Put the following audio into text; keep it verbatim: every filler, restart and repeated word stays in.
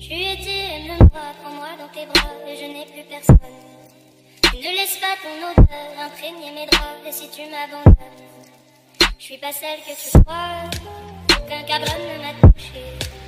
Tu étais, aime-moi, prends-moi dans tes bras, et je n'ai plus personne. Tu ne laisses pas ton odeur imprégner mes draps, et si tu m'abandonnes, je suis pas celle que tu crois, aucun cabron ne m'a touché.